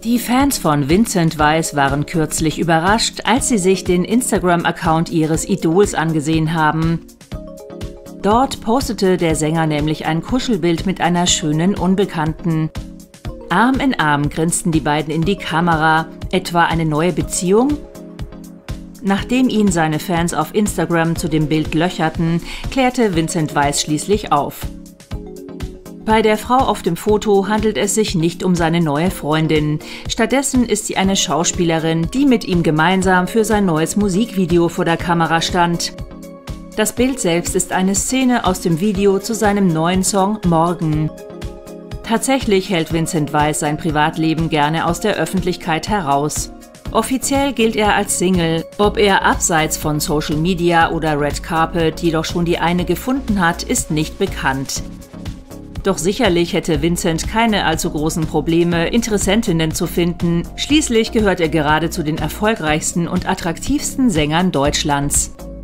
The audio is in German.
Die Fans von Vincent Weiss waren kürzlich überrascht, als sie sich den Instagram-Account ihres Idols angesehen haben. Dort postete der Sänger nämlich ein Kuschelbild mit einer schönen Unbekannten. Arm in Arm grinsten die beiden in die Kamera. Etwa eine neue Beziehung? Nachdem ihn seine Fans auf Instagram zu dem Bild löcherten, klärte Vincent Weiss schließlich auf. Bei der Frau auf dem Foto handelt es sich nicht um seine neue Freundin. Stattdessen ist sie eine Schauspielerin, die mit ihm gemeinsam für sein neues Musikvideo vor der Kamera stand. Das Bild selbst ist eine Szene aus dem Video zu seinem neuen Song Morgen. Tatsächlich hält Vincent Weiss sein Privatleben gerne aus der Öffentlichkeit heraus. Offiziell gilt er als Single. Ob er abseits von Social Media oder Red Carpet jedoch schon die eine gefunden hat, ist nicht bekannt. Doch sicherlich hätte Vincent keine allzu großen Probleme, Interessentinnen zu finden. Schließlich gehört er gerade zu den erfolgreichsten und attraktivsten Sängern Deutschlands.